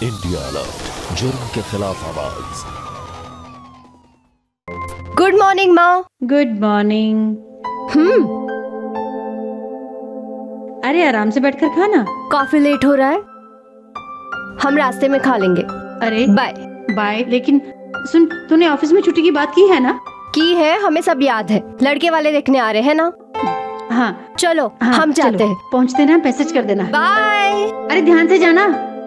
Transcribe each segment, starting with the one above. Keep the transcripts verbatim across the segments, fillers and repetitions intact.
India alert, जुर्म के खिलाफ आवाज। गुड मॉर्निंग माँ। Good morning. हम्म अरे आराम से बैठकर खाना, काफी लेट हो रहा है, हम रास्ते में खा लेंगे। अरे बाय बाय। लेकिन सुन, तूने ऑफिस में छुट्टी की बात की है ना? की है, हमें सब याद है। लड़के वाले देखने आ रहे हैं ना? हाँ चलो हाँ, हम जाते हैं। पहुँचते ना मैसेज कर देना। बाय। अरे ध्यान से जाना।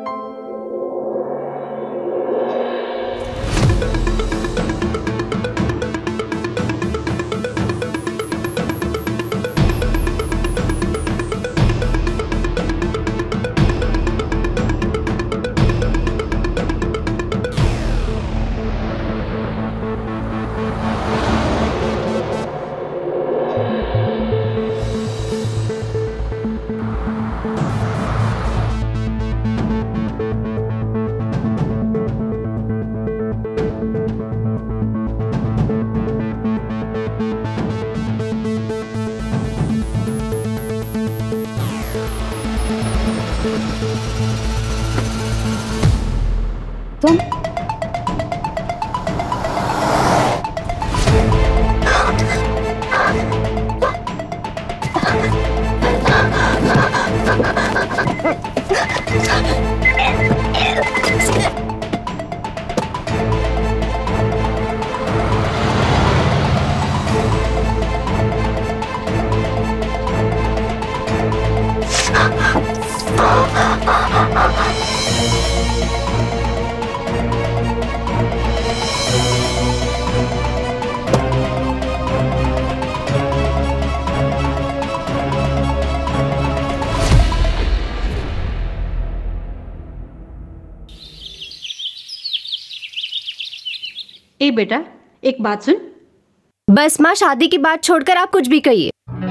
तुम ए बेटा, एक बात सुन। बस माँ, शादी की बात छोड़कर आप कुछ भी कहिए।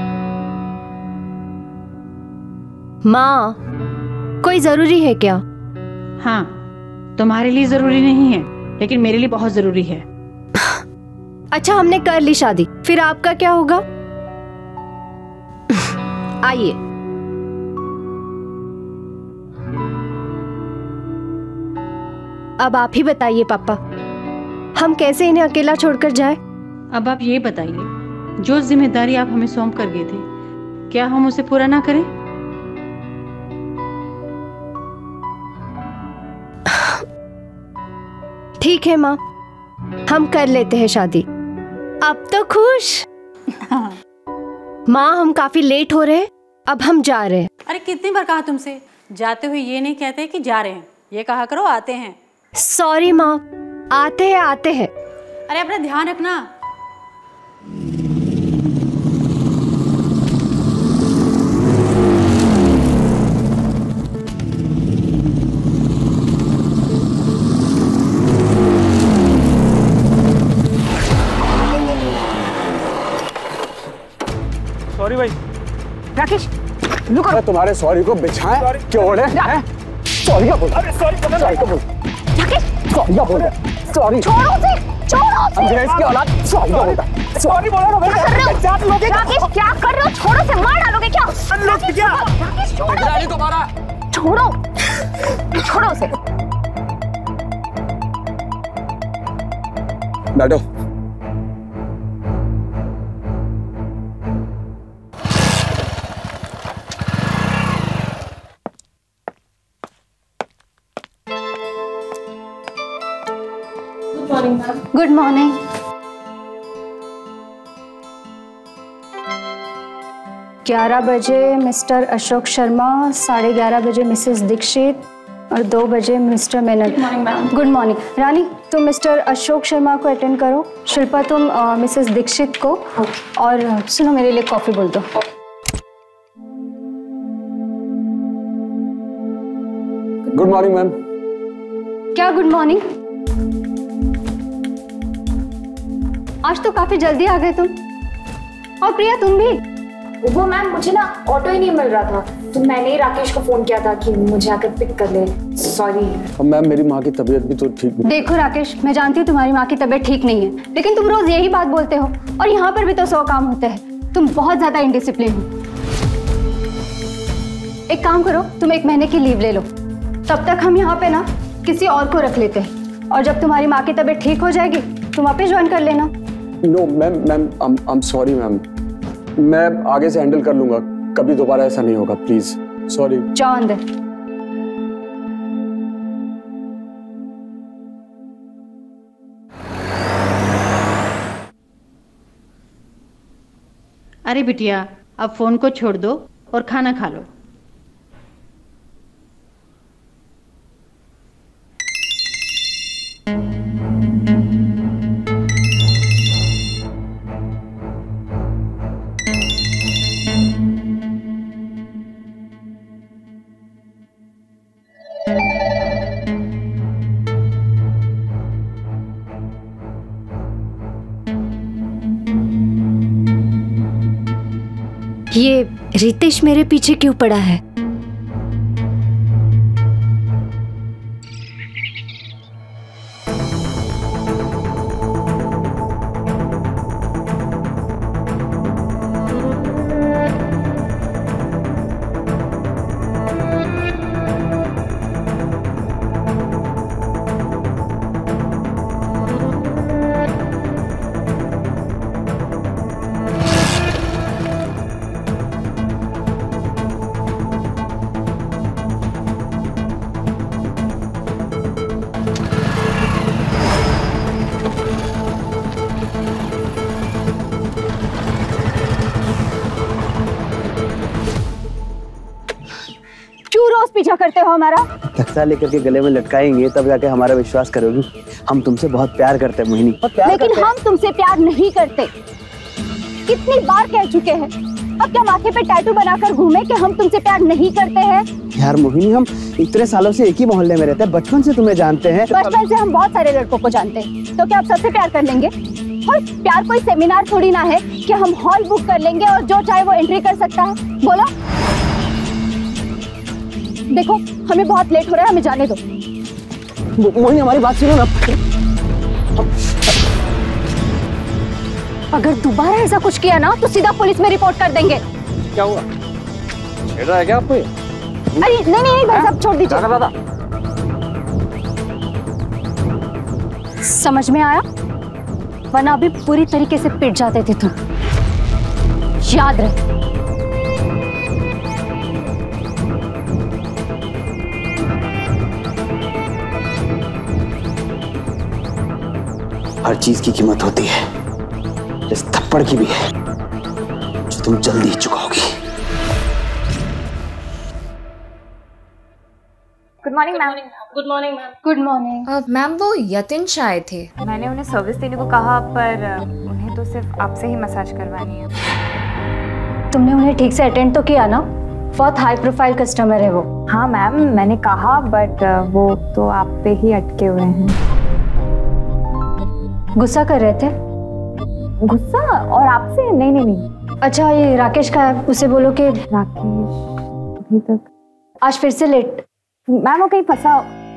माँ, कोई जरूरी है क्या? हाँ, तुम्हारे लिए जरूरी नहीं है, लेकिन मेरे लिए बहुत जरूरी है। अच्छा, हमने कर ली शादी, फिर आपका क्या होगा? आइए। अब आप ही बताइए पापा, हम कैसे इन्हें अकेला छोड़कर जाए? अब आप ये बताइए, जो जिम्मेदारी आप हमें सौंप कर गए थे, क्या हम उसे पूरा ना करें? ठीक है माँ, हम कर लेते हैं शादी। अब तो खुश। माँ, हम काफी लेट हो रहे हैं, अब हम जा रहे हैं। अरे कितनी बार कहा तुमसे, जाते हुए ये नहीं कहते कि जा रहे हैं, ये कहा करो आते हैं। सॉरी माँ, आते हैं आते हैं। अरे अपना ध्यान रखना। सॉरी भाई। राकेश, लुक अरे तुम्हारे सॉरी को बिछाएं क्यों है? सॉरी का बोल। अरे सॉरी का सॉरी का बोल। राकेश, सॉरी का बोल। सॉरी। छोड़ो उसे, छोड़ो उसे। अंग्रेज की औलाद, सॉरी का बोलता। सॉरी बोलो ना बेटा। राकेश, क्या कर रहे हो? छोड़ो से, मार डालोगे क्या? राकेश, क्या? राकेश, छोड़ो उसे। तुम्हारा। छोड़ो, छोड़ो उसे। बैठो। Good morning. ग्यारह बजे मिस्टर अशोक शर्मा, साढ़े ग्यारह बजे मिसेस दीक्षित और दो बजे mister Menon. Good morning. Rani, तुम मिस्टर अशोक शर्मा को अटेंड करो। शिल्पा, तुम मिसेस दीक्षित को, और सुनो, मेरे लिए कॉफी बोल दो। Good morning ma'am. क्या गुड मॉर्निंग? आज तो काफी जल्दी आ गए तुम। और प्रिया, तुम भी? वो मैम, मुझे ना ऑटो ही नहीं मिल रहा था, तो मैंने ही राकेश को फोन किया था कि मुझे आकर पिक कर ले। सॉरी। मैम, मेरी माँ की तबीयत भी तो ठीक नहीं। देखो राकेश, मैं जानती हूँ तुम्हारी माँ की तबीयत ठीक नहीं है, लेकिन तुम रोज यही बात बोलते हो, और यहाँ पर भी तो सौ काम होते हैं। तुम बहुत ज्यादा इनडिसिप्लिन हो। एक काम करो, तुम एक महीने की लीव ले लो, तब तक हम यहाँ पे ना किसी और को रख लेते हैं और जब तुम्हारी माँ की तबीयत ठीक हो जाएगी तुम वापस ज्वाइन कर लेना। No ma'am, ma'am I am sorry ma'am, मैं आगे से हैंडल कर लूंगा, कभी दोबारा ऐसा नहीं होगा, प्लीज सॉरी। जाओ अंदर। अरे बिटिया, अब फोन को छोड़ दो और खाना खा लो। ये रितेश मेरे पीछे क्यों पड़ा है? पीछा करते हो हमारा? तख्ता लेकर के गले में लटकाएंगे तब जाके हमारा विश्वास करोगी। हम तुमसे बहुत प्यार करते हैं मोहिनी। लेकिन हम तुमसे प्यार नहीं करते। कितनी बार कह चुके हैं, अब क्या माथे पे टैटू बनाकर घूमे कि हम तुमसे प्यार नहीं करते हैं? यार मोहिनी, हम इतने सालों से एक ही मोहल्ले में रहते हैं, बचपन से तुम्हें जानते हैं। बचपन से हम बहुत सारे लड़कों को जानते हैं, तो क्या आप सबसे प्यार कर लेंगे? और प्यार कोई सेमिनार थोड़ी ना है कि हम हॉल बुक कर लेंगे और जो चाहे वो एंट्री कर सकता है। बोलो। देखो हमें बहुत लेट हो रहा है, हमें जाने दो। मोहिनी हमारी बात सुनो ना। अगर दोबारा ऐसा कुछ किया ना तो सीधा पुलिस में रिपोर्ट कर देंगे। क्या हुआ? छेड़ रहा है क्या आपको? अरे नहीं नहीं भाई साहब, छोड़ दीजिए। दादा समझ में आया? वरना अभी पूरी तरीके से पिट जाते थे तुम, याद रहे। हर चीज की कीमत होती है, इस थप्पड़ की भी है जो तुम जल्दी ही चुकाओगी। Good morning ma'am. Good morning ma'am. Good morning ma'am. वो यतिन शायद थे, मैंने उन्हें सर्विस देने को कहा पर उन्हें तो सिर्फ आपसे ही मसाज करवानी है। तुमने उन्हें ठीक से अटेंड तो किया ना? बहुत हाई प्रोफाइल कस्टमर है वो। हाँ मैम, मैंने कहा बट वो तो आप पे ही अटके हुए हैं। गुस्सा कर रहे थे? गुस्सा? और आपसे? नहीं नहीं नहीं। अच्छा ये राकेश का है, उसे बोलो कि राकेश अभी तक आज फिर से लेट। मैम वो कहीं फंसा।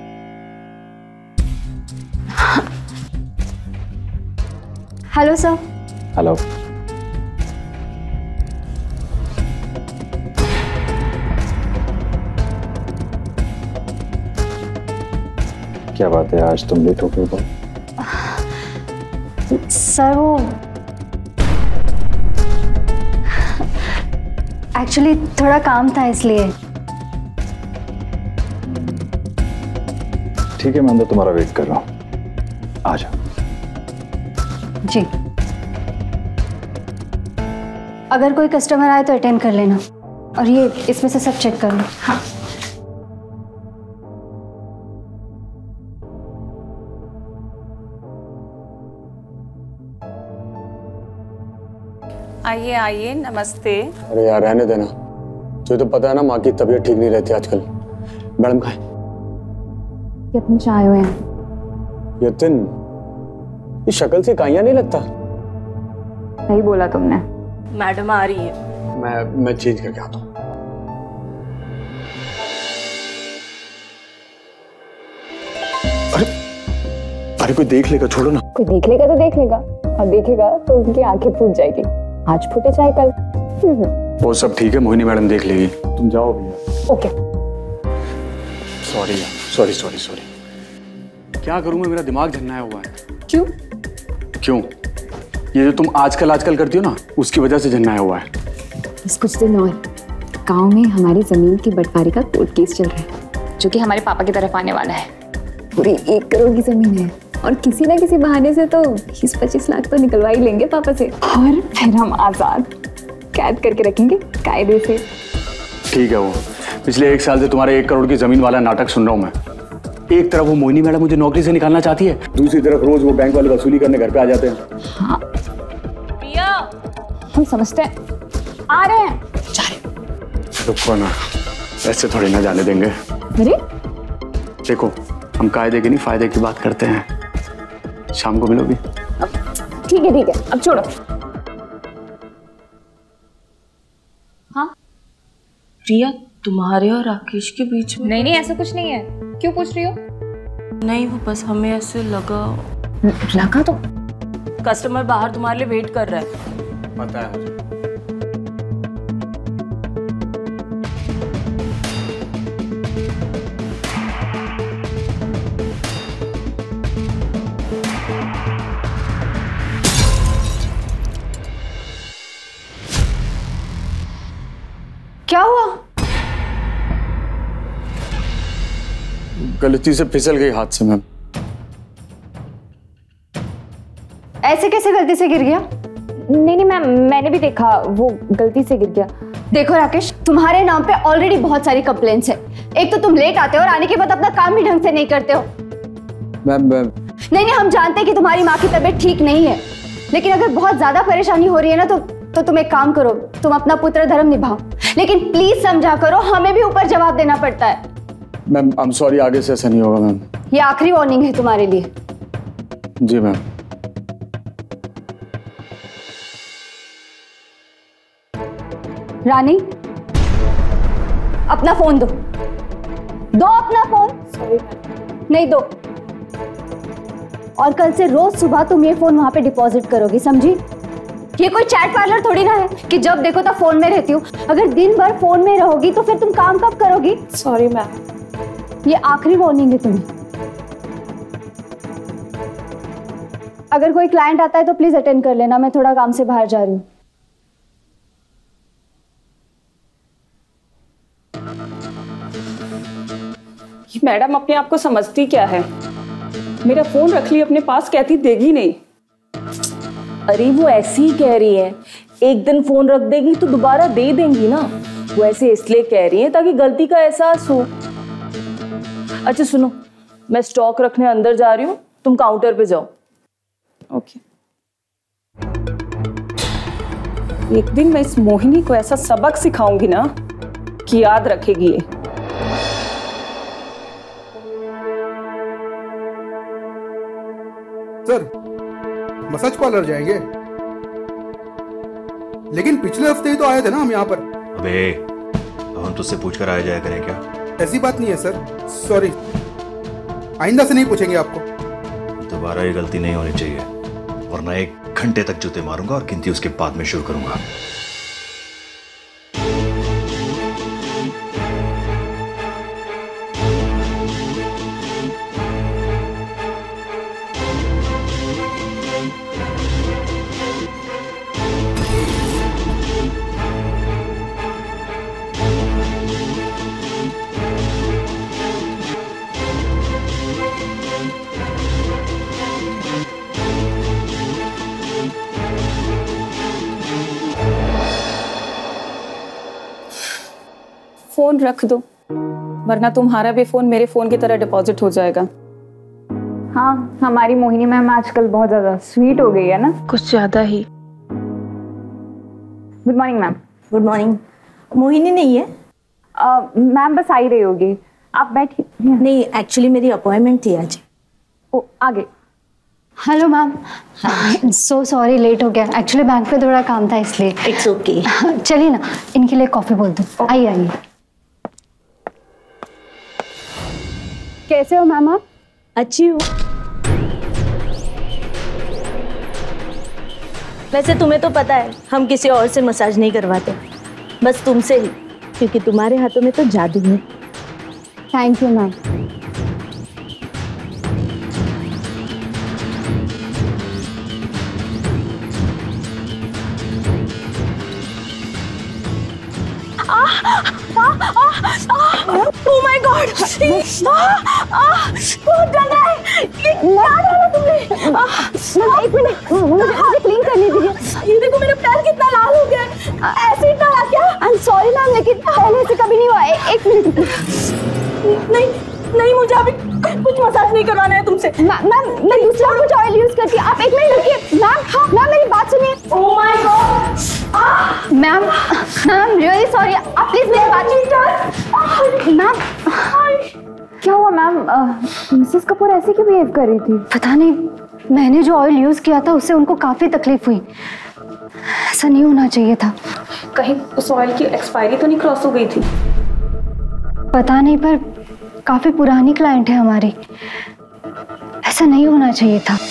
Hello sir. हेलो। क्या बात है, आज तुम लेट हो गए? तो सर वो एक्चुअली थोड़ा काम था इसलिए। ठीक है, मैं अंदर तुम्हारा वेट कर रहा हूँ, आ जाओ। जी। अगर कोई कस्टमर आए तो अटेंड कर लेना, और ये इसमें से सब चेक कर लो। हाँ। आइए आइए, नमस्ते। अरे यार रहने देना, तुझे तो पता है ना माँ की तबीयत ठीक नहीं रहती आजकल। मैडम कहाँ है? यतिन चाय हुए हैं। यतिन, ये शक्ल से काइया नहीं लगता। सही बोला तुमने। मैडम आ रही है। मैं मैं चेंज करके आता हूँ। अरे अरे कोई देख लेगा, छोड़ो ना। कोई देख लेगा तो देख लेगा, और देखेगा तो उनकी आंखें फूट जाएगी। आज फूटे चाहे कल। वो सब ठीक है, मोहिनी मैडम देख लेगी, तुम जाओ भैया। Okay. Sorry sorry sorry sorry. क्या करूं मैं, मेरा दिमाग झन्नाया हुआ है। क्यों? क्यों? ये जो तुम आजकल आजकल करती हो ना, उसकी वजह से झन्नाया हुआ है। बस कुछ दिन और गांव में हमारी जमीन की बंटवारे का कोर्ट केस चल रहा है, जो कि हमारे पापा की तरफ आने वाला है। पूरी एक करोड़ की जमीन है और किसी ना किसी बहाने से तो बीस पच्चीस लाख तो निकलवा ही लेंगे पापा से, और फिर हम आजाद कैद करके रखेंगे कायदे से। ठीक है, वो पिछले एक साल से तुम्हारे एक करोड़ की जमीन वाला नाटक सुन रहा हूँ मैं। एक तरफ वो मोहिनी मैडम मुझे नौकरी से निकालना चाहती है, दूसरी तरफ रोज वो बैंक वाले वसूली करने घर पे आ जाते हैं। हाँ प्रिया, हम समझते हैं, आ रहे हैं। जा रहे हैं। रुको ना, ऐसे थोड़ी ना जाने देंगे। अरे देखो, हम कायदे की नहीं फायदे की बात करते हैं। शाम को मिलोगी? ठीक है ठीक है, अब छोड़ो। हाँ प्रिया, तुम्हारे और राकेश के बीच में? नहीं नहीं, ऐसा कुछ नहीं है। क्यों पूछ रही हो? नहीं, वो बस हमें ऐसे लगा। लगा तो कस्टमर बाहर तुम्हारे लिए वेट कर रहा है। पता है मुझे। क्या हुआ? गलती से फिसल गई हाथ से मैम। ऐसे कैसे गलती से गिर गया? नहीं नहीं मैम, मैंने भी देखा, वो गलती से गिर गया। देखो राकेश, तुम्हारे नाम पे ऑलरेडी बहुत सारी कंप्लेंट्स है। एक तो तुम लेट आते हो और आने के बाद अपना काम भी ढंग से नहीं करते हो। मैम मैम नहीं नहीं, हम जानते हैं कि तुम्हारी माँ की तबीयत ठीक नहीं है, लेकिन अगर बहुत ज्यादा परेशानी हो रही है ना तो तो तुम एक काम करो, तुम अपना पुत्र धर्म निभाओ, लेकिन प्लीज समझा करो, हमें भी ऊपर जवाब देना पड़ता है। मैम आई एम सॉरी, आगे से ऐसा नहीं होगा मैम। ये आखिरी वार्निंग है तुम्हारे लिए। जी मैम। रानी, अपना फोन दो, दो अपना फोन। नहीं दो। और कल से रोज सुबह तुम ये फोन वहां पे डिपॉजिट करोगी, समझी? ये कोई चैट पार्लर थोड़ी ना है कि जब देखो तब फोन में रहती हूँ। अगर दिन भर फोन में रहोगी तो फिर तुम काम कब करोगी? Sorry ma'am. ये आखिरी वार्निंग है तुम्हें। अगर कोई क्लाइंट आता है तो प्लीज अटेंड कर लेना, मैं थोड़ा काम से बाहर जा रही हूँ। मैडम अपने आप को समझती क्या है? मेरा फोन रख ली अपने पास, कहती देगी नहीं। अरे वो ऐसी ही कह रही है, एक दिन फोन रख देगी तो दोबारा दे देंगी ना। वो ऐसे इसलिए कह रही है ताकि गलती का एहसास हो। अच्छा सुनो, मैं स्टॉक रखने अंदर जा रही हूँ, तुम काउंटर पे जाओ। ओके। एक दिन मैं इस मोहिनी को ऐसा सबक सिखाऊंगी ना कि याद रखेगी ये। सर, मसाज पार्लर जाएंगे? लेकिन पिछले हफ्ते ही तो आए थे ना हम यहाँ पर। अबे, अब हम तुझसे पूछ कर आया जाया करें क्या? ऐसी बात नहीं है सर, सॉरी। आइंदा से नहीं पूछेंगे आपको। दोबारा ये गलती नहीं होनी चाहिए, वरना एक घंटे तक जूते मारूंगा और गिनती उसके बाद में शुरू करूंगा। फोन रख दो, वरना तुम्हारा भी फोन मेरे फोन की तरह डिपॉजिट हो जाएगा। हाँ, हमारी मोहिनी मैम आजकल बहुत ज्यादा स्वीट हो गई है ना, कुछ ज्यादा ही। Good morning ma'am. Good morning. Mohini नहीं है? मैम बस आ ही रही होगी, आप बैठिए। नहीं, एक्चुअली मेरी अपॉइंटमेंट थी आज। ओ, आगे। Hello ma'am, so sorry late हो गया, एक्चुअली बैंक पे थोड़ा काम था इसलिए। It's okay. चलिए ना, इनके लिए कॉफी बोल दो। आइए आइए। कैसे हो मैम आप? अच्छी हूँ। वैसे तुम्हें तो पता है हम किसी और से मसाज नहीं करवाते, बस तुमसे ही, क्योंकि तुम्हारे हाथों में तो जादू है। Thank you ma'am. Oh my God, बहुत डर रहा है। ये क्या डाला तुमने? एक मिनट, मुझे क्लीन करने दीजिए। ये देखो मेरा पैर कितना लाल हो गया है। एसिड डाला क्या? आई एम सॉरी मैम, लेकिन पहले से कभी नहीं हुआ। एक मिनट। नहीं नहीं, मुझे अभी कुछ मसाज नहीं करवाना है तुमसे। मैम मैं दूसरा कुछ ऑयल यूज करती हूँ, आप एक मिनट रुकिए। मैम मैम मेरी बात सुनिए। Oh my God ma'am, ma'am really sorry, आप प्लीज मेरी बात सुनिए। मैम क्या हुआ मैम? मिसेस कपूर ऐसे क्यों बिहेव कर रही थी? पता नहीं, मैंने जो ऑयल यूज किया था उससे उनको काफी तकलीफ हुई। ऐसा नहीं होना चाहिए था। कहीं उस ऑयल की एक्सपायरी तो नहीं क्रॉस हो गई थी? पता नहीं, पर काफी पुरानी क्लाइंट है हमारी, ऐसा नहीं होना चाहिए था।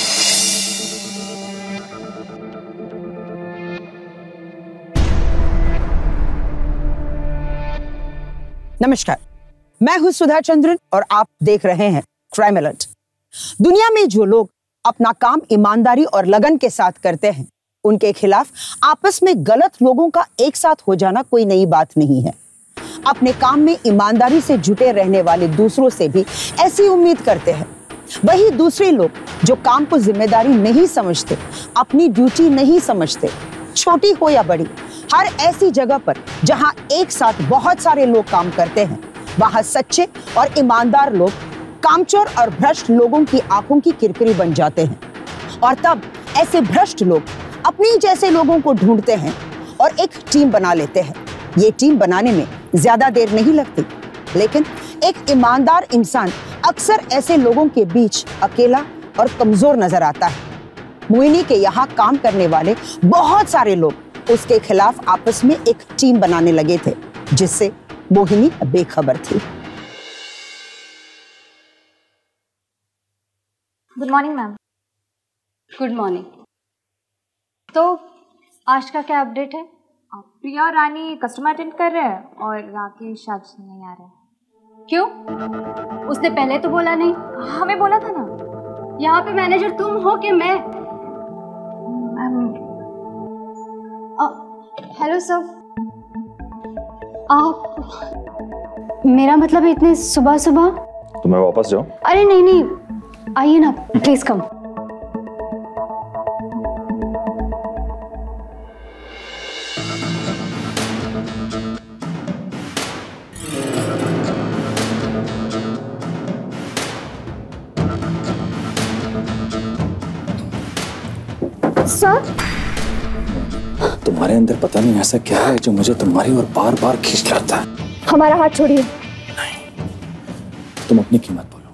नमस्कार, मैं हूं सुधा चंद्रन और आप देख रहे हैं क्राइम अलर्ट। दुनिया में जो लोग अपना काम ईमानदारी और लगन के साथ करते हैं, उनके खिलाफ आपस में गलत लोगों का एक साथ हो जाना कोई नई बात नहीं है। अपने काम में ईमानदारी से जुटे रहने वाले दूसरों से भी ऐसी उम्मीद करते हैं। वही दूसरे लोग जो काम को जिम्मेदारी नहीं समझते, अपनी ड्यूटी नहीं समझते, छोटी हो या बड़ी, हर ऐसी जगह पर जहां एक साथ बहुत सारे लोग काम करते हैं, वहां सच्चे और ईमानदार लोग कामचोर और भ्रष्ट लोगों की आंखों की किरकिरी बन जाते हैं। और तब ऐसे भ्रष्ट लोग अपने जैसे लोगों को ढूंढते हैं और एक टीम बना लेते हैं। ये टीम बनाने में ज्यादा देर नहीं लगती, लेकिन एक ईमानदार इंसान अक्सर ऐसे लोगों के बीच अकेला और कमजोर नजर आता है। मोहिनी के यहाँ काम करने वाले बहुत सारे लोग उसके खिलाफ आपस में एक टीम बनाने लगे थे, जिससे मोहिनी बेखबर थी। Good morning ma'am. Good morning. तो आज का क्या अपडेट है? प्रिया और रानी कस्टमर अटेंड कर रहे हैं और राकेश आज नहीं आ रहे। क्यों? उसने पहले तो बोला नहीं। हमें बोला था ना। यहाँ पे मैनेजर तुम हो कि मैं? हेलो सर, आप, मेरा मतलब इतने सुबह सुबह? तो मैं वापस जाऊं? अरे नहीं नहीं, आइए ना प्लीज कम। सर, तुम्हारे अंदर पता नहीं ऐसा क्या है जो मुझे तुम्हारी ओर बार बार खींच लाता है। हमारा हाथ छोड़िए। नहीं, तुम अपनी कीमत बोलो।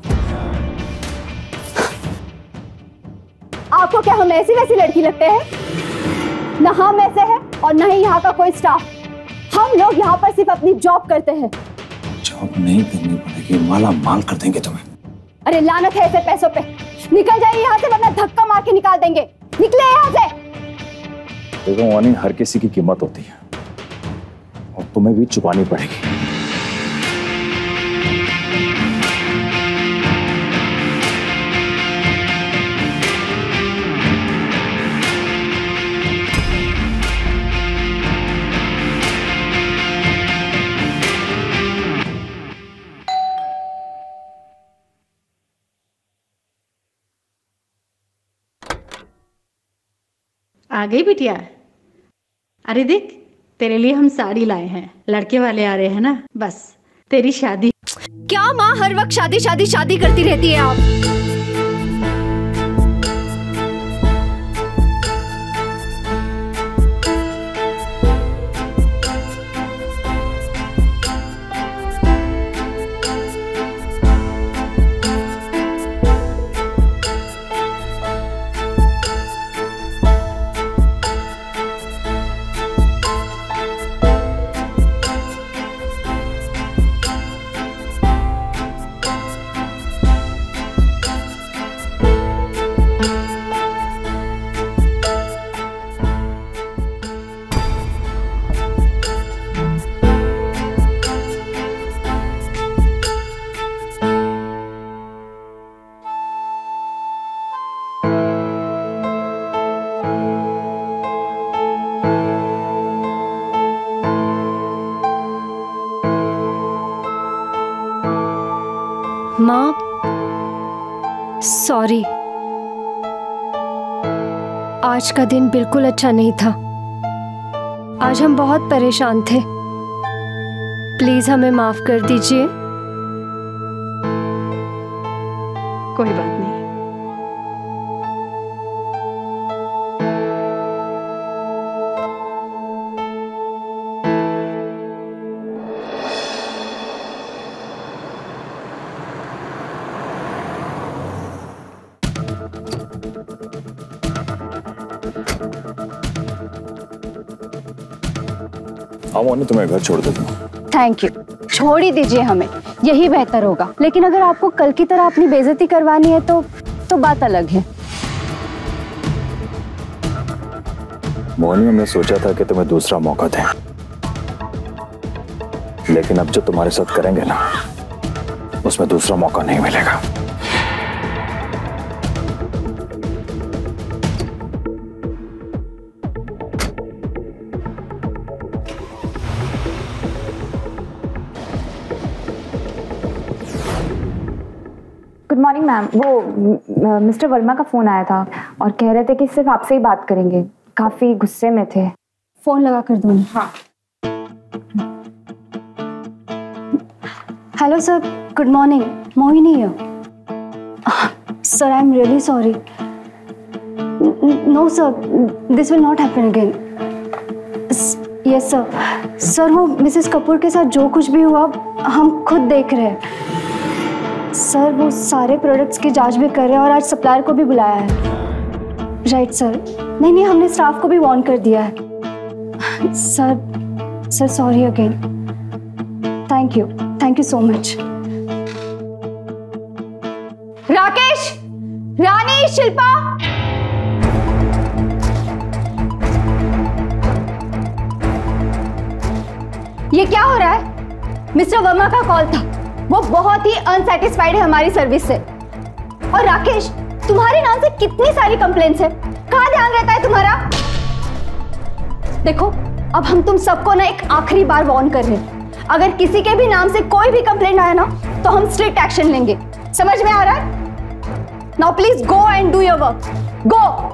आपको क्या हम ऐसी वैसी लड़की लगते हैं? ना हम ऐसे हैं और ना ही यहाँ का कोई स्टाफ। हम लोग यहाँ पर सिर्फ अपनी जॉब करते हैं। जॉब नहीं करनी पड़ेगी, माला माल कर देंगे तुम्हें। अरे लानत है ऐसे पैसों पे। निकल जाइए यहाँ से वरना धक्का मार के निकाल देंगे। निकले यहाँ से। देखो वानी, हर किसी की कीमत होती है और तुम्हें भी चुकानी पड़ेगी। आ गई बिटिया? अरे देख, तेरे लिए हम साड़ी लाए हैं। लड़के वाले आ रहे हैं ना, बस तेरी शादी। क्या माँ हर वक्त शादी शादी शादी करती रहती है आप? शर्मा, सॉरी, आज का दिन बिल्कुल अच्छा नहीं था। आज हम बहुत परेशान थे। प्लीज हमें माफ कर दीजिए। कोई बात नहीं। मोहिनी, तुम्हें घर छोड़ देता हूँ। थैंक यू, छोड़ ही दीजिए हमें, यही बेहतर होगा। लेकिन अगर आपको कल की तरह अपनी बेइज्जती करवानी है तो तो बात अलग है। मोहिनी, हमने सोचा था कि तुम्हें दूसरा मौका दें, लेकिन अब जो तुम्हारे साथ करेंगे ना, उसमें दूसरा मौका नहीं मिलेगा। Good morning ma'am. वो मिस्टर वर्मा का फोन आया था और कह रहे थे कि सिर्फ आपसे ही बात करेंगे, काफी गुस्से में थे। फोन लगा कर दूँ? हाँ। Hello sir, good morning, Mohini है। Sir, I am really sorry. No sir, this will not happen again. Yes sir. Sir, वो मिसेस कपूर के साथ जो कुछ भी हुआ हम खुद देख रहे हैं। सर, वो सारे प्रोडक्ट्स की जांच भी कर रहे हैं और आज सप्लायर को भी बुलाया है। Right sir. नहीं नहीं, हमने स्टाफ को भी वार्न कर दिया है। Sir sir sorry again. Thank you, thank you so much. Rakesh, Rani, Shilpa, ये क्या हो रहा है? मिस्टर वर्मा का कॉल था, वो बहुत ही अनसेटिस्फाइड है हमारी सर्विस से। और राकेश, तुम्हारे नाम से कितनी सारी कंप्लेंट्स है, कहाँ ध्यान रहता है तुम्हारा? देखो, अब हम तुम सबको ना एक आखिरी बार वार्न कर रहे हैं, अगर किसी के भी नाम से कोई भी कंप्लेंट आया ना तो हम स्ट्रिक्ट एक्शन लेंगे। समझ में आ रहा है? Now please go and do your work. Go.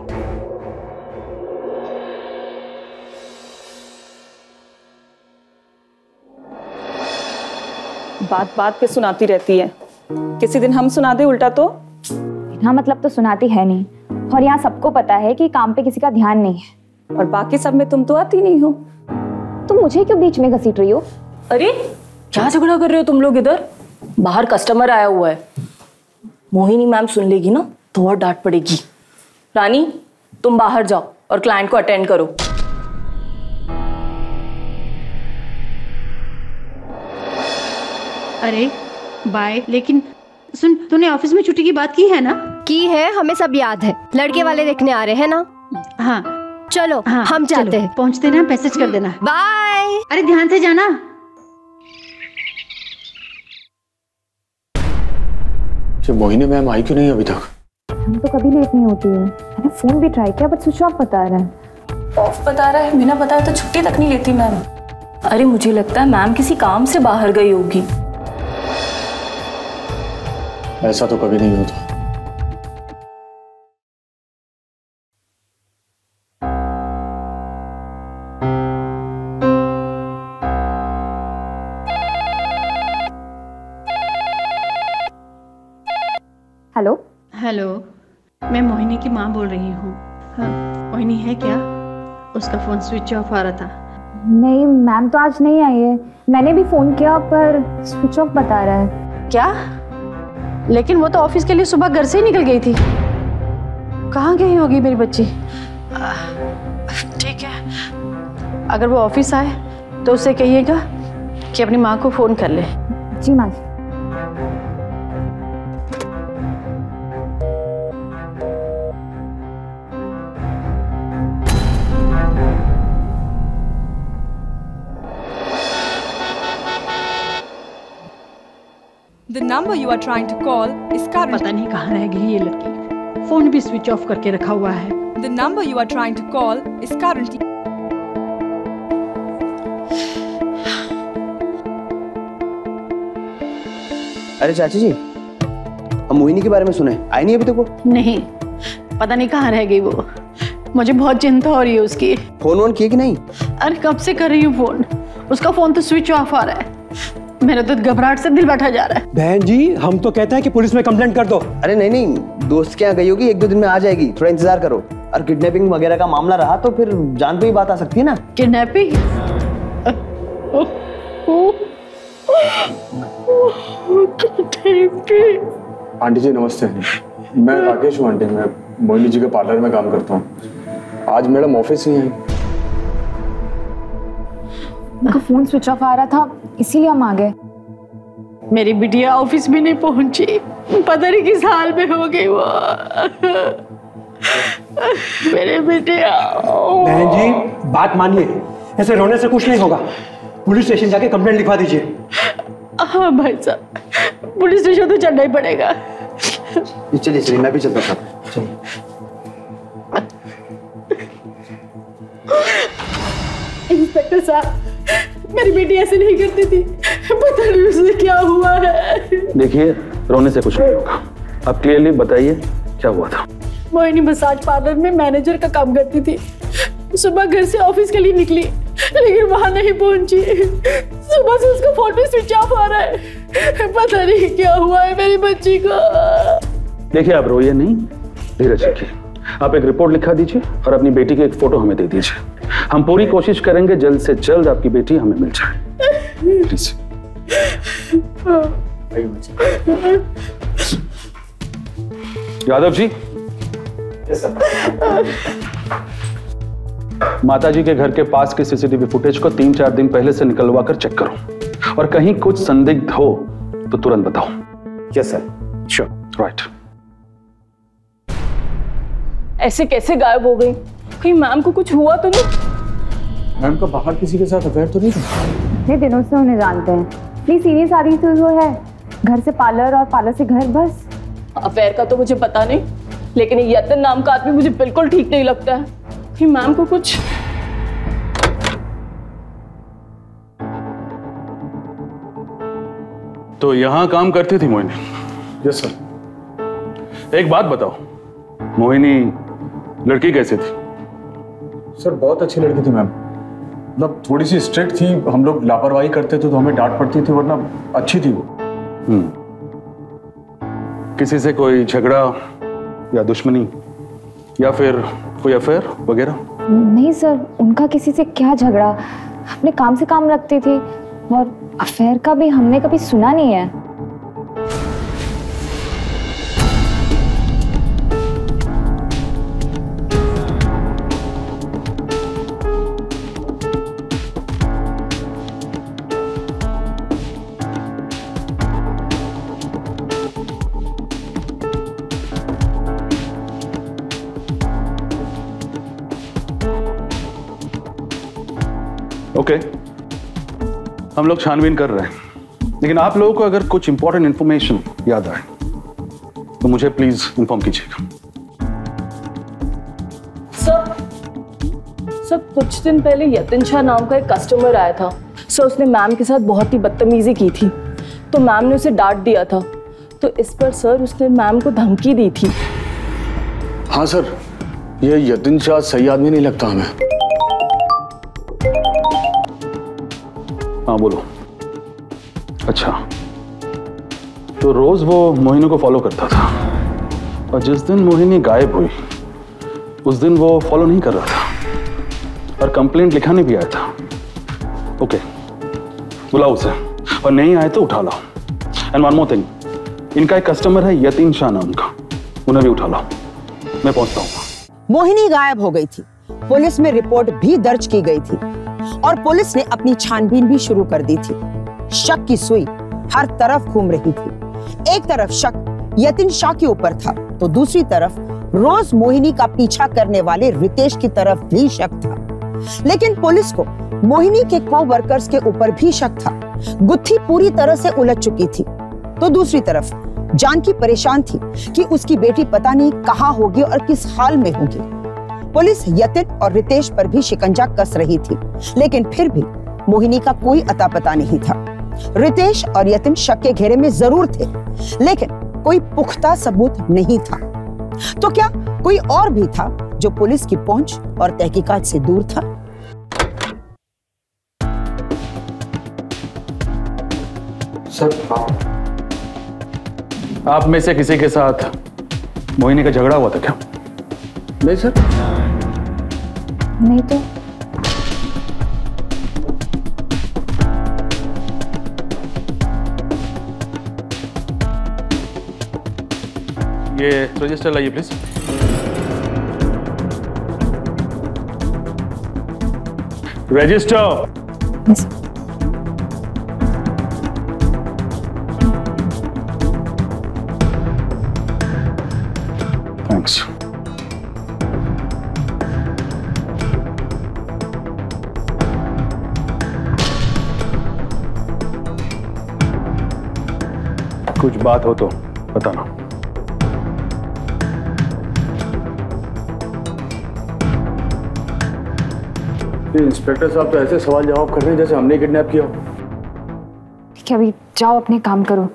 बात बात पे सुनाती रहती है, किसी दिन हम सुना दे उल्टा तो? हाँ, मतलब तो सुनाती है नहीं, और यहाँ सबको पता है कि काम पे किसी का ध्यान नहीं है। और बाकी सब में तुम तो आती नहीं हो। तुम मुझे क्यों बीच में घसीट रही हो? अरे क्या झगड़ा कर रहे हो तुम लोग इधर? बाहर कस्टमर आया हुआ है, मोहिनी मैम सुन लेगी ना तो और डांट पड़ेगी। रानी, तुम बाहर जाओ और क्लाइंट को अटेंड करो। अरे बाय, लेकिन सुन, तूने ऑफिस में छुट्टी की बात की है ना? की है, हमें सब याद है। लड़के वाले देखने आ रहे हैं ना? हाँ चलो, हाँ, हम जाते हैं। पहुंचते ना मैसेज कर देना। बाय। अरे ध्यान से जाना। मोहिनी मैम आई क्यों नहीं अभी तक? हम तो कभी लेट नहीं होती है। मैंने फोन भी ट्राई किया बट स्विच ऑफ बता रहा है। ऑफ बता रहा है? बिना बताया तो छुट्टी तक नहीं लेती मैम। अरे मुझे लगता है मैम किसी काम से बाहर गई होगी। ऐसा तो कभी नहीं होता। हेलो हेलो, मैं मोहिनी की माँ बोल रही हूँ। हाँ, मोहिनी है क्या? उसका फोन स्विच ऑफ आ रहा था। नहीं मैम तो आज नहीं आई है, मैंने भी फोन किया पर स्विच ऑफ बता रहा है। क्या? लेकिन वो तो ऑफिस के लिए सुबह घर से ही निकल गई थी। कहाँ गई होगी मेरी बच्ची? ठीक है, अगर वो ऑफिस आए तो उसे कहिएगा कि अपनी माँ को फोन कर ले। जी माँ। The number you are trying to call is currently. पता नहीं कहाँ रह गई ये लड़की, फोन भी स्विच ऑफ करके रखा हुआ है। The number you are trying to call is currently. अरे चाची जी, हम मोहिनी के बारे में सुने, आई नहीं अभी तक वो? नहीं, पता नहीं कहाँ रह गई वो। मुझे बहुत चिंता हो रही है उसकी। फोन वोन किए कि नहीं? अरे कब से कर रही हूँ फोन, उसका फोन तो स्विच ऑफ आ रहा है। मेरा तो घबराहट से दिल बैठा जा रहा है। बहन जी, हम तो कहते हैं कि पुलिस में कंप्लेंट कर दो। अरे नहीं नहीं, दोस्त के यहाँ गई होगी, एक दो दिन में आ जाएगी, थोड़ा इंतजार करो। और किडनैपिंग वगैरह का मामला रहा तो फिर जान पे ही बात आ सकती है ना। किडनैपिंग? आंटी जी नमस्ते, मैं राकेश हूँ आंटी, मैं मोहिनी जी के पार्लर में काम करता हूँ। आज मैडम ऑफिस ही हैं। उनका फोन स्विच ऑफ आ रहा था, इसीलिए हम आ गए। मेरी बिटिया ऑफिस भी नहीं पहुंची, पता नहीं किस हाल में हो गई वो। मेरे बिटिया। बहन जी बात मानिए, ऐसे रोने से कुछ नहीं होगा। पुलिस स्टेशन जाके कंप्लेंट लिखवा दीजिए। हाँ भाई साहब, पुलिस स्टेशन तो चढ़ना ही पड़ेगा। चलिए चलिए, मैं भी चलता था। चलिए। इंस्पेक्टर साहब, मेरी बेटी ऐसे नहीं करती थी, पता नहीं उसे क्या हुआ है। देखिए, रोने से कुछ नहीं होगा। आप क्लियरली बताइए क्या हुआ था। मोहिनी मसाज पार्लर में मैनेजर का काम करती थी। सुबह घर से ऑफिस के लिए निकली, लेकिन वहां नहीं पहुंची। सुबह से उसका फोन भी स्विच ऑफ आ रहा है, पता नहीं क्या हुआ है मेरी बच्ची को। देखिए, आप रोइए नहीं, धीरज रखिए। आप एक रिपोर्ट लिखा दीजिए और अपनी बेटी की एक फोटो हमें दे दीजिए। हम पूरी कोशिश करेंगे जल्द से जल्द आपकी बेटी हमें मिल जाए। Please. Yadav ji. Yes sir. माता जी के घर के पास के सीसीटीवी फुटेज को तीन चार दिन पहले से निकलवा कर चेक करो, और कहीं कुछ संदिग्ध हो तो तुरंत बताओ। Yes sir. श्योर। राइट। ऐसे कैसे गायब हो गई? कहीं मैम को कुछ हुआ तो नहीं? मैम का बाहर किसी के साथ अफेयर तो नहीं था? इतने दिनों से उन्हें जानते हैं। इतनी सीरियस आदमी तो वो है, घर से पार्लर और पार्लर से घर, बस। अफेयर का तो मुझे पता नहीं, लेकिन ये यतन नाम का आदमी मुझे बिल्कुल ठीक नहीं लगता है। कि मैम को कुछ। तो यहां काम करती थी मोहिनी? Yes sir. एक बात बताओ, मोहिनी लड़की कैसी थी? सर बहुत अच्छी लड़की थी मैम, मतलब थोड़ी सी स्ट्रिक्ट थी। हम लोग लापरवाही करते थे तो हमें डांट पड़ती थी, वरना अच्छी थी वो। हम्म। किसी से कोई झगड़ा या दुश्मनी या फिर कोई अफेयर वगैरह? नहीं सर, उनका किसी से क्या झगड़ा, अपने काम से काम रखती थी, और अफेयर का भी हमने कभी सुना नहीं है। Okay okay. हम लोग छानबीन कर रहे हैं, लेकिन आप लोगों को अगर कुछ इंपॉर्टेंट इंफॉर्मेशन याद आए तो मुझे प्लीज इंफॉर्म कीजिएगा। सर, सर कुछ दिन पहले यतिन शाह नाम का एक कस्टमर आया था। सर उसने मैम के साथ बहुत ही बदतमीजी की थी, तो मैम ने उसे डांट दिया था। तो इस पर सर उसने मैम को धमकी दी थी। हाँ सर, ये यतिन शाह सही आदमी नहीं लगता हमें। हाँ बोलो। अच्छा, तो रोज वो मोहिनी को फॉलो करता था, और जिस दिन मोहिनी गायब हुई उस दिन वो फॉलो नहीं कर रहा था और कंप्लेंट लिखाने भी आया था। ओके, बुलाओ उसे, और नहीं आए तो उठा लाओ। एंड वन मोर थिंग, इनका एक कस्टमर है यतीन शाह नाम का, उन्हें भी उठा लाओ। मैं पहुंचता हूँ। मोहिनी गायब हो गई थी, पुलिस में रिपोर्ट भी दर्ज की गई थी और पुलिस ने अपनी छानबीन भी शुरू कर दी थी। शक की सुई हर तरफ घूम रही थी। एक तरफ शक यतिन शाह के ऊपर था, तो दूसरी तरफ रोज मोहिनी का पीछा करने वाले रितेश की तरफ भी शक था। लेकिन पुलिस को मोहिनी के को वर्कर्स के ऊपर भी शक था। गुत्थी पूरी तरह से उलझ चुकी थी। तो दूसरी तरफ जानकी परेशान थी कि उसकी बेटी पता नहीं कहाँ होगी और किस हाल में होगी। पुलिस यतिन और रितेश पर भी शिकंजा कस रही थी, लेकिन फिर भी मोहिनी का कोई अता पता नहीं था। रितेश और यतिन शक के घेरे में जरूर थे, लेकिन कोई पुख्ता सबूत नहीं था, तो क्या कोई और भी था जो पुलिस की पहुंच और तहकीकात से दूर था? सर, आप में से किसी के साथ मोहिनी का झगड़ा हुआ था क्या? नहीं सर। नहीं तो। ये रजिस्टर लाइए प्लीज। रजिस्टर। थैंक्स। कुछ बात हो तो बताना। इंस्पेक्टर साहब तो ऐसे सवाल जवाब कर रहे हैं जैसे हमने किडनैप किया हो। ठीक है, अभी जाओ अपने काम करो।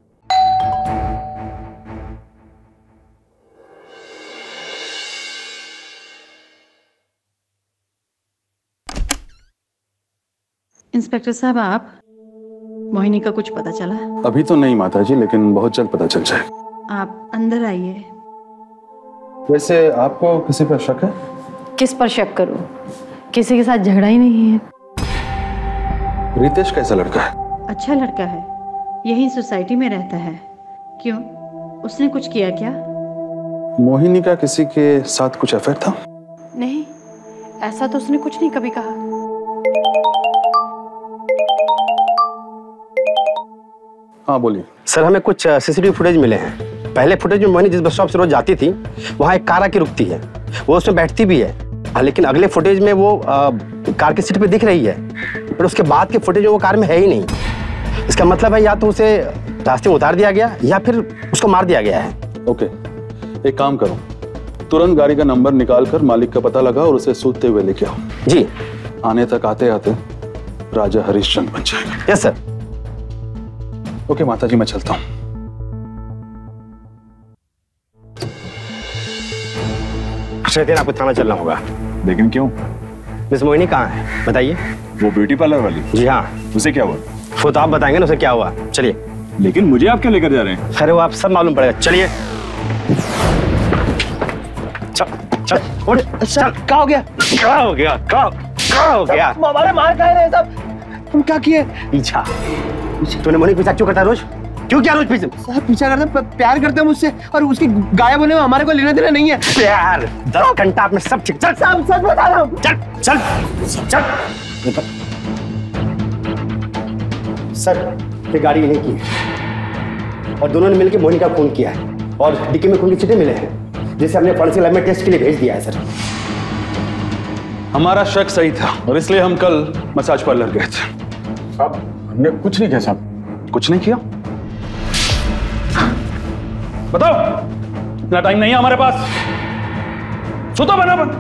इंस्पेक्टर साहब, आप मोहिनी का कुछ पता चला? अभी तो नहीं माता जी, लेकिन बहुत जल्द पता चल जाएगा। आप अंदर आइए। वैसे आपको किसी पर शक है? किस पर शक करूं? किसी के साथ झगड़ा ही नहीं है। रितेश कैसा लड़का है? अच्छा लड़का है, यही सोसाइटी में रहता है। क्यों, उसने कुछ किया क्या? मोहिनी का किसी के साथ कुछ अफेयर था? नहीं, ऐसा तो उसने कुछ नहीं कभी कहा। हाँ बोलिए। सर, हमें कुछ सीसीटीवी फुटेज मिले हैं। पहले फुटेज में मोहिनी जिस बस स्टॉप से रोज जाती थी वहाँ एक कार आके रुकती है, वो उसमें बैठती भी है। हाँ, लेकिन अगले फुटेज में वो आ, कार की सीट पे दिख रही है, पर उसके बाद के फुटेज में वो कार में है ही नहीं। इसका मतलब है या तो उसे रास्ते में उतार दिया गया या फिर उसको मार दिया गया है। ओके, एक काम करो, तुरंत गाड़ी का नंबर निकाल कर मालिक का पता लगा और उसे सूतते हुए लेके आओ। जी। आने तक आते आते राजा हरिश्चंद्र बन जाएगा। Yes sir. ओके माता जी, मैं चलता हूँ। दिन आपको थाना चलना होगा। लेकिन क्यों? मिस मोहिनी कहाँ है बताइए? वो ब्यूटी पार्लर वाली? जी हाँ। उसे क्या हुआ? वो तो आप बताएंगे ना उसे क्या हुआ। चलिए। लेकिन मुझे आप क्या लेकर जा रहे हैं? अरे वो आप सब मालूम पड़ेगा। चलिए। चल चल उठ चल। क्या हो गया? क्या हो गया? क्या क्या हो गया? हमारे मार खा रहे हैं सब। तुम क्या किए? पीछा। तूने मोहिनी पीछा क्यों करता है रोज? क्यों क्या रोज पीछे? साहब पीछा करते, प्यार करते हैं मुझसे, और उसकी गायब होने में हमारे को लेना देना नहीं है। प्यार दस घंटा में सब ठीक। चल साहब सच बता रहा हूँ। चल चल चल। सर, ये गाड़ी इन्हें की है और दोनों ने मिलकर मोहिनी का खून किया है और डिक्की में खून के छींटे मिले हैं, जिसे हमने फोरेंसिक लैब में टेस्ट के लिए भेज दिया है। सर, हमारा शक सही था और इसलिए हम कल मसाज पार्लर गए थे। साहब हमने कुछ नहीं किया। साहब कुछ नहीं किया? बताओ, इतना टाइम नहीं है हमारे पास। सुतो बना बन।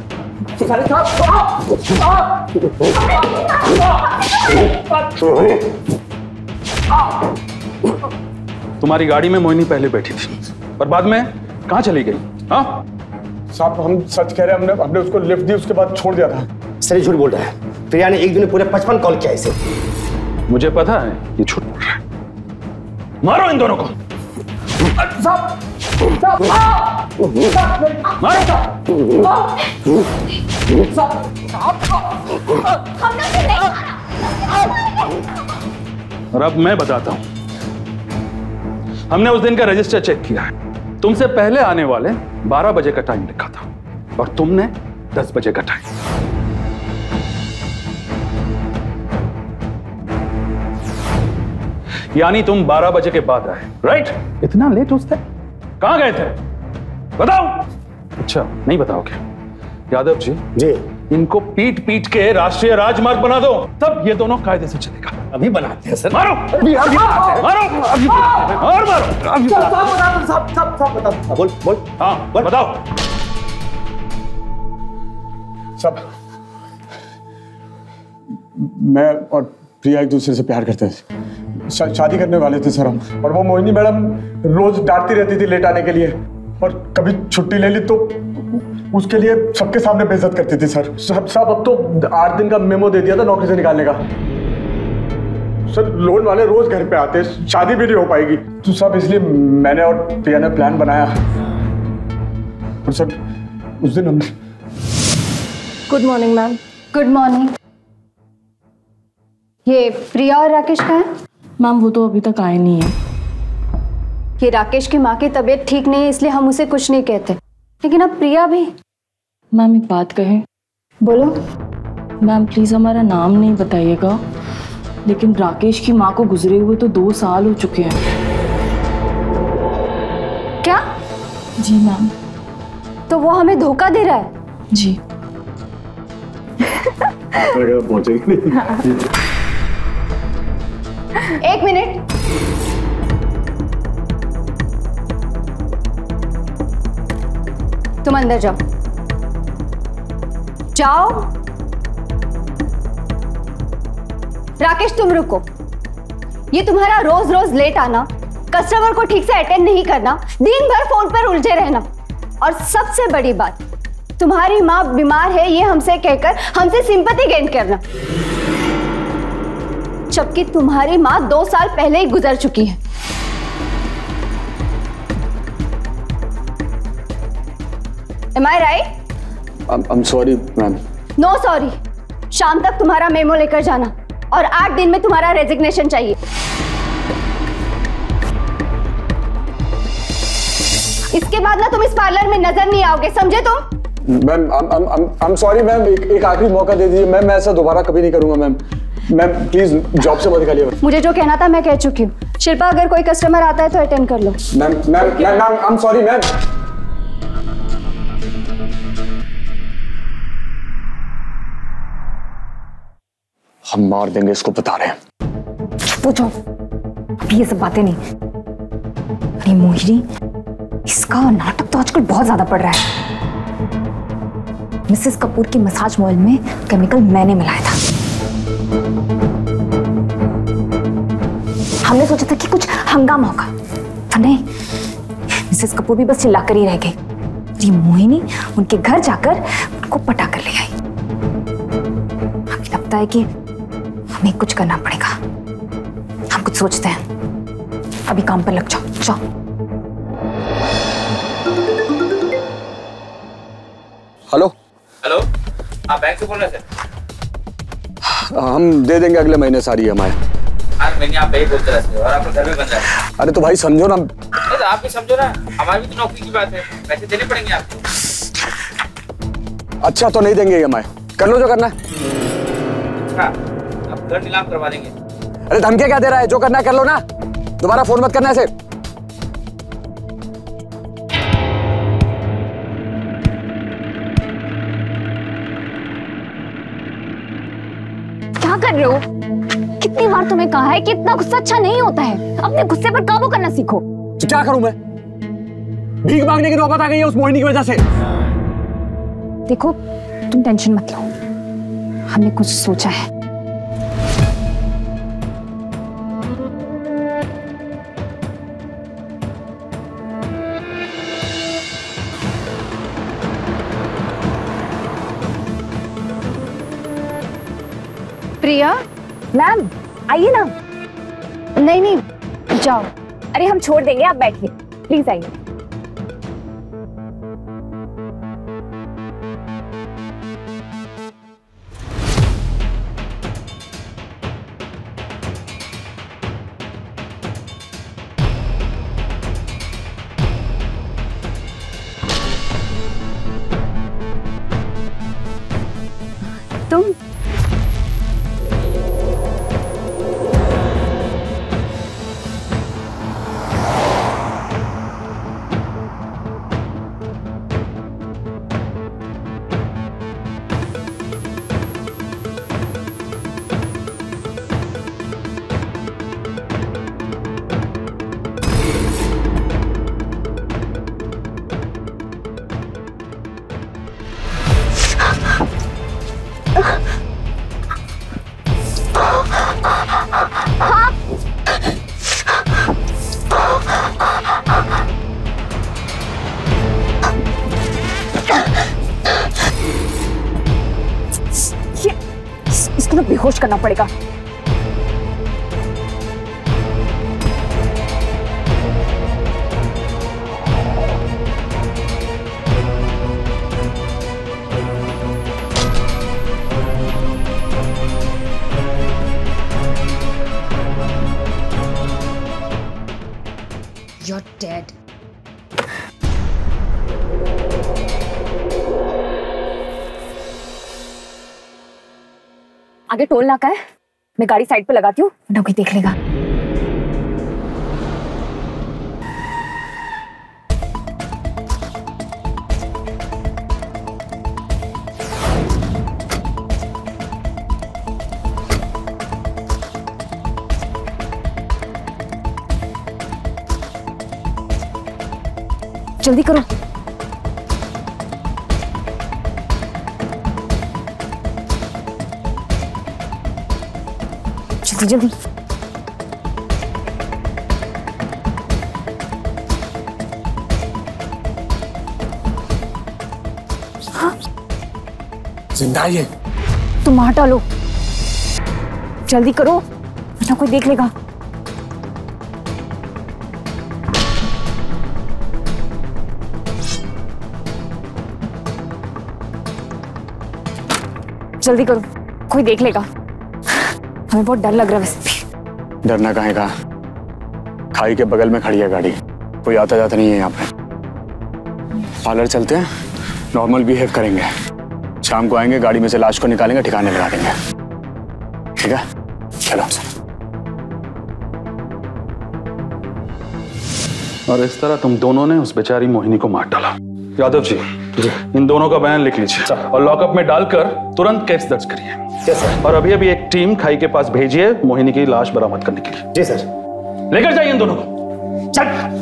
तुम्हारी गाड़ी में मोहिनी पहले बैठी थी, पर बाद में कहां चली गई? हाँ साहब, हम सच कह रहे हैं, हमने हमने उसको लिफ्ट दी, उसके बाद छोड़ दिया था। सर, ये झूठ बोल रहा है। प्रिया ने एक दिन में पूरे पचपन कॉल किया इसे। मुझे पता है ये झूठ बोल रहा है। मारो इन दोनों को। और अब मैं बताता हूं। हमने उस दिन का रजिस्टर चेक किया है। तुमसे पहले आने वाले बारह बजे का टाइम लिखा था और तुमने दस बजे का टाइम। यानी तुम बारह बजे के बाद आए, राइट? इतना लेट उस दिन कहां गए थे? बताओ। अच्छा, नहीं बताओगे? यादव जी जी, इनको पीट पीट के राष्ट्रीय राजमार्ग बना दो, तब ये दोनों कायदे से चलेगा। अभी बनाते हैं सर। मारो अभी अभी बनाते हैं। मारो अभी और मारो। अभी साहब बता दो, साहब साहब साहब बता दो। बोल बोल। हाँ बताओ। सब मैं और प्रिया एक दूसरे से प्यार करते हैं शा, शादी करने वाले थे सर हम। और वो मोहिनी मैडम रोज डांटती रहती थी लेट आने के लिए, और कभी छुट्टी ले ली तो उसके लिए सबके सामने बेइज्जत करती थी सर। सब सब अब तो आठ दिन का मेमो दे दिया था नौकरी से निकालने का। सर लोन वाले रोज घर पे आते, शादी भी नहीं हो पाएगी। तो सब इसलिए मैंने और प्रिया ने प्लान बनाया। और सर उस दिन हमने। Good morning ma'am. Good morning. ये प्रिया और राकेश कहाँ हैं? मैम वो तो अभी तक आए नहीं है। ये राकेश की माँ की तबीयत ठीक नहीं है इसलिए हम उसे कुछ नहीं कहते, लेकिन अब प्रिया भी। मैम एक बात कहें? बोलो। मैम प्लीज हमारा नाम नहीं बताइएगा, लेकिन राकेश की माँ को गुजरे हुए तो दो साल हो चुके हैं। क्या? जी मैम। तो वो हमें धोखा दे रहा है? जी। पहुंचेगी नहीं। एक मिनट। तुम अंदर जाओ। जाओ। राकेश तुम रुको। ये तुम्हारा रोज रोज लेट आना, कस्टमर को ठीक से अटेंड नहीं करना, दिन भर फोन पर उलझे रहना, और सबसे बड़ी बात तुम्हारी माँ बीमार है ये हमसे कहकर हमसे सिंपैथी गेन करना, जबकि तुम्हारी माँ दो साल पहले ही गुजर चुकी है। Am I right? I'm, I'm sorry ma'am. No sorry। शाम तक तुम्हारा मेमो लेकर जाना और आठ दिन में तुम्हारा रेजिग्नेशन चाहिए। इसके बाद ना तुम इस पार्लर में नजर नहीं आओगे, समझे तुम? Ma'am I am sorry ma'am, एक, एक आखिरी मौका दे दीजिए मैम, मैं ऐसा दोबारा कभी नहीं करूंगा मैम। मैम प्लीज जॉब से मत निकालिए। मुझे जो कहना था मैं कह चुकी हूँ। शिल्पा अगर कोई कस्टमर आता है तो अटेंड कर लो। Ma'am ma'am ma'am I am sorry ma'am. हम मार देंगे इसको, बता रहे हैं। पूछो अभी ये सब बातें नहीं। अरे मोहिनी, इसका नाटक तो आजकल बहुत ज्यादा पड़ रहा है। मिसेस कपूर की मसाज ऑयल में केमिकल मैंने मिलाया था। हमने सोचा था कि कुछ हंगामा होगा, पर नहीं, मिसेस कपूर भी बस चिल्लाकर ही रह गई। ये मोहिनी उनके घर जाकर उनको पटा कर ले आई। हमें लगता है कि हमें कुछ करना पड़ेगा। हम कुछ सोचते हैं। अभी काम पर लग जाओ। जाओ। हेलो हेलो, आप बैंक से बोल रहे थे? हम दे देंगे अगले महीने सारी हमारे। हर महीने आप यही बोलते रहते हो और आपका घर भी बन रहा है। अरे तो भाई समझो ना। तो आप भी समझो ना, हमारी भी तो नौकरी की बात है, पैसे देने पड़ेंगे आपको। अच्छा तो नहीं देंगे हमारे, कर लो जो करना है। अच्छा, आप घर नीलाम करवा देंगे? अरे धमके क्या दे रहा है, जो करना है कर लो ना, दोबारा फोन मत करना ऐसे। क्या कर रहे हो? कितनी बार तुम्हें कहा है कि इतना गुस्सा अच्छा नहीं होता है। अपने गुस्से पर काबू करना सीखो। तो क्या करूं मैं? भीख मांगने की नौबत आ गई है उस मोहिनी की वजह से। देखो तुम टेंशन मत लो, हमने कुछ सोचा है। प्रिया मैम आइए ना। नहीं नहीं जाओ। अरे हम छोड़ देंगे, आप बैठिए प्लीज आइए। तुम तुम्हें बेहोश करना पड़ेगा। You're dead. आगे टोल नाका है, मैं गाड़ी साइड पे लगाती हूँ, ना कोई देख लेगा। जल्दी करो। जल्दी जल्दी। हाँ? जिंदा है ये। तुम हटा लो, जल्दी करो वरना कोई देख लेगा। जल्दी करो, कोई देख लेगा। हमें बहुत डर लग रहा है वैसे भी। डरना काहे का? खाई के बगल में खड़ी है गाड़ी, कोई आता जाता नहीं है यहाँ पे। पार्लर चलते हैं, नॉर्मल बिहेव करेंगे, शाम को आएंगे, गाड़ी में से लाश को निकालेंगे, ठिकाने लगा देंगे, ठीक है? चलो। और इस तरह तुम दोनों ने उस बेचारी मोहिनी को मार डाला। यादव जी, जी। इन दोनों का बयान लिख लीजिए और लॉकअप में डालकर तुरंत केस दर्ज करिए। जी सर। और अभी अभी एक टीम खाई के पास भेजिए मोहिनी की लाश बरामद करने के लिए। जी सर। लेकर जाइए इन दोनों को। चल।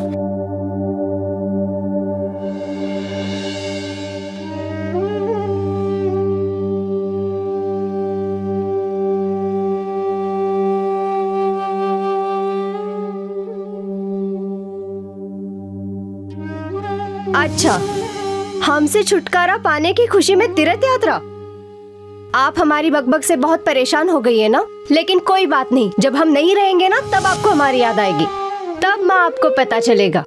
अच्छा, हमसे छुटकारा पाने की खुशी में तीर्थ यात्रा। आप हमारी बकबक से बहुत परेशान हो गई है ना, लेकिन कोई बात नहीं, जब हम नहीं रहेंगे ना तब आपको हमारी याद आएगी, तब माँ आपको पता चलेगा।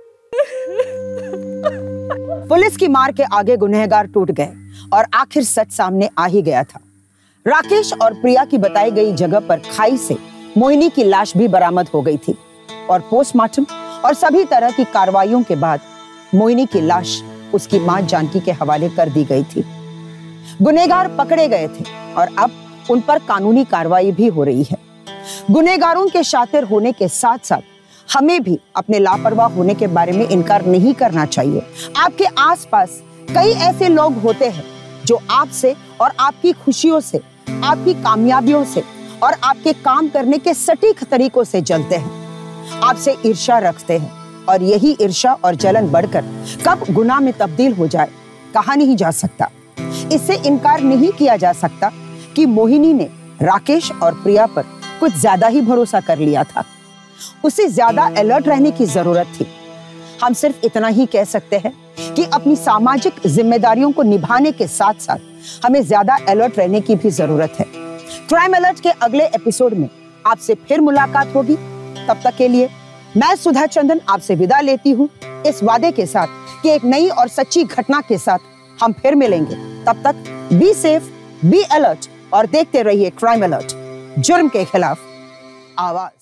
पुलिस की मार के आगे गुनहगार टूट गए और आखिर सच सामने आ ही गया था। राकेश और प्रिया की बताई गई जगह पर खाई से मोहिनी की लाश भी बरामद हो गई थी और पोस्टमार्टम और सभी तरह की कार्रवाइयों के बाद मोहिनी की लाश उसकी मां जानकी के हवाले कर दी गई थी। गुनहगार पकड़े गए थे और अब उन पर कानूनी कार्रवाई भी हो रही है। गुनहगारों के शातिर होने के साथ साथ हमें भी अपने लापरवाह होने के बारे में इनकार नहीं करना चाहिए। आपके आसपास कई ऐसे लोग होते हैं जो आपसे और आपकी खुशियों से, आपकी कामयाबियों से और आपके काम करने के सटीक तरीकों से जलते हैं, आपसे ईर्ष्या रखते हैं और यही ईर्ष्या और जलन बढ़कर कब गुनाह में तब्दील हो जाए कहा नहीं जा सकता। इससे इनकार नहीं किया जा सकता कि मोहिनी ने राकेश और प्रिया पर कुछ ज्यादा ही भरोसा कर लिया था। उसे ज्यादा अलर्ट रहने की जरूरत थी। हम सिर्फ इतना ही कह सकते हैं कि अपनी सामाजिक जिम्मेदारियों को निभाने के साथ साथ हमें ज्यादा अलर्ट रहने की भी जरूरत है। क्राइम अलर्ट के अगले एपिसोड में आपसे फिर मुलाकात होगी। तब तक के लिए मैं सुधा चंदन आपसे विदा लेती हूँ, इस वादे के साथ कि एक नई और सच्ची घटना के साथ हम फिर मिलेंगे। तब तक बी सेफ, बी अलर्ट और देखते रहिए क्राइम अलर्ट, जुर्म के खिलाफ आवाज।